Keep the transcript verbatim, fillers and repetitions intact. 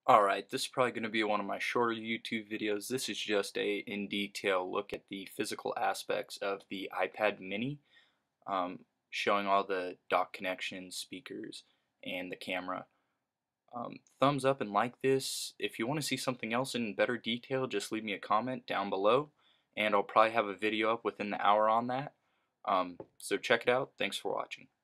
Alright, this is probably going to be one of my shorter YouTube videos. This is just a in detail look at the physical aspects of the iPad mini, um, showing all the dock connections, speakers, and the camera. Um, thumbs up and like this. If you want to see something else in better detail, just leave me a comment down below, and I'll probably have a video up within the hour on that. Um, so check it out. Thanks for watching.